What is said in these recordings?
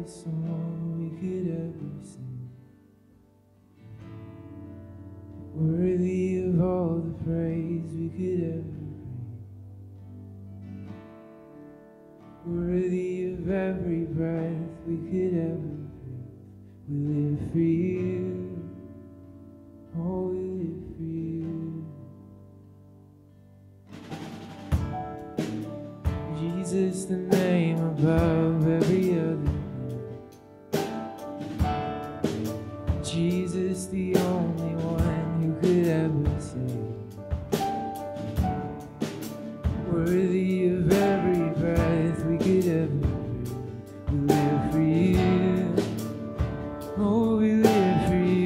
every song we could ever sing. Worthy of all the praise we could ever bring. Worthy of every breath we could ever breathe. We live for you. Oh, we live for you. Jesus, the name above every other name. Jesus, the only one who could ever save. Worthy of every breath we could ever breathe. We live for you. Oh, we live for you.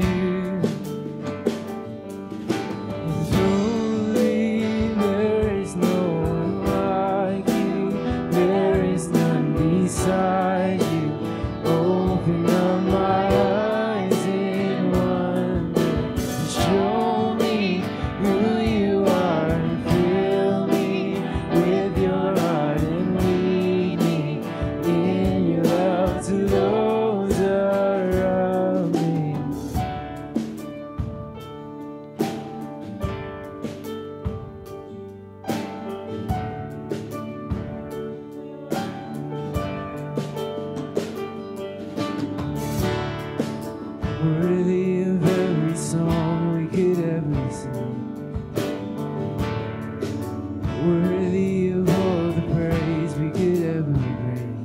And holy, there is no one like you. There is none beside you. Open up my eyes in wonder and show me who you are, and fill me with your heart and lead me in your love to those around me. Worthy of every song we could ever sing. Worthy of all the praise we could ever bring.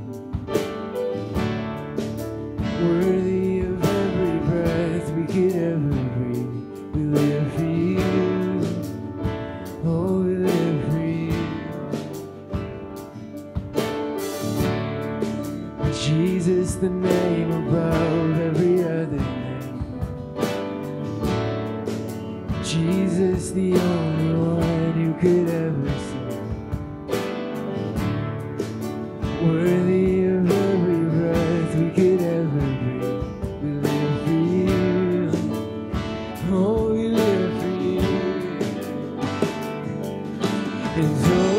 Worthy of every breath we could ever breathe. We live for you. Oh, we live for you. Jesus, the name above every other name. Jesus, the only one who could ever sing. Worthy of every breath we could ever breathe. We live for you. Oh, we live for you. And so